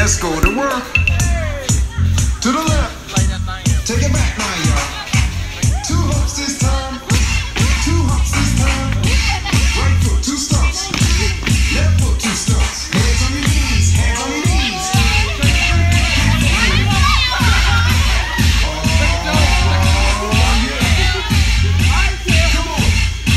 Let's go to work. To the left. Take it back now, y'all. 2 hops this time. 2 hops this time. Right foot, 2 stumps. Left foot, 2 stumps. Hands on your knees. Hands on your knees. Come on.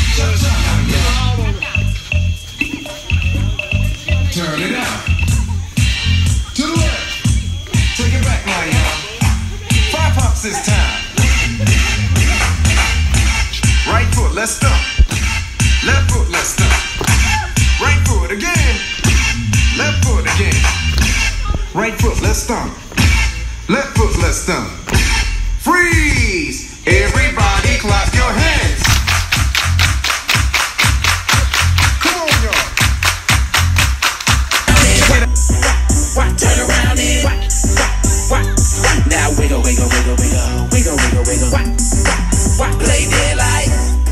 Turn it out. To the left. Take it back now, y'all. 5 hops this time. Right foot, let's stump. Left foot, let's stump. Right foot again. Left foot again. Right foot, let's stump. Left foot, let's stump. Freeze! Everybody clap your hands. Come on, y'all. Turn around and now wiggle, wiggle, wiggle, wiggle, wiggle, wiggle, wiggle. Play dead like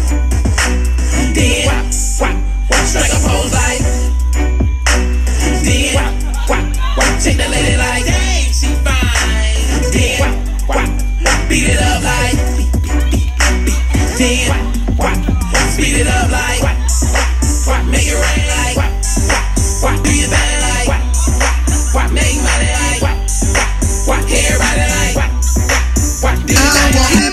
then. Strike a pose like then. Take the lady like dang, she fine. Then beat it up like then. Speed it up like make it rain like do your thing like make money like everybody like do your thing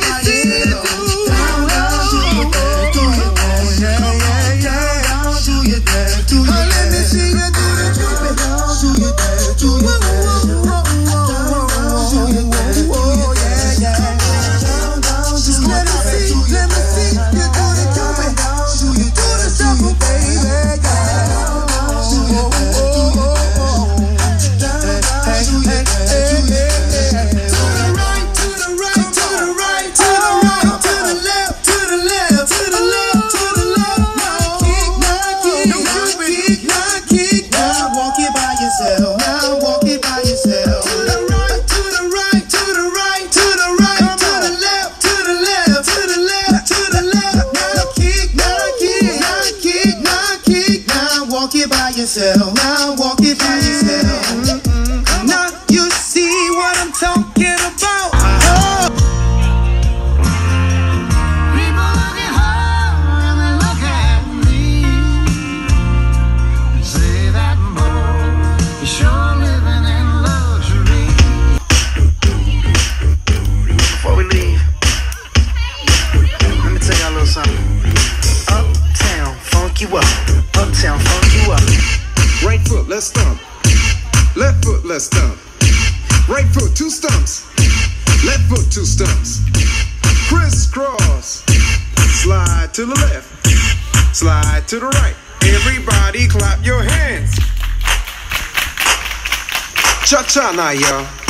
yourself. Now walk it by yourself. Now you see what I'm talking about. People look at her and they look at me. Say that boy is sure living in luxury. Before we leave, let me tell y'all a little something. Uptown, funk you up. Uptown, funk you up. Right foot, let's stump. Left foot, let's stump. Right foot, 2 stumps. Left foot, 2 stumps. Crisscross. Slide to the left. Slide to the right. Everybody clap your hands. Cha-cha now, y'all.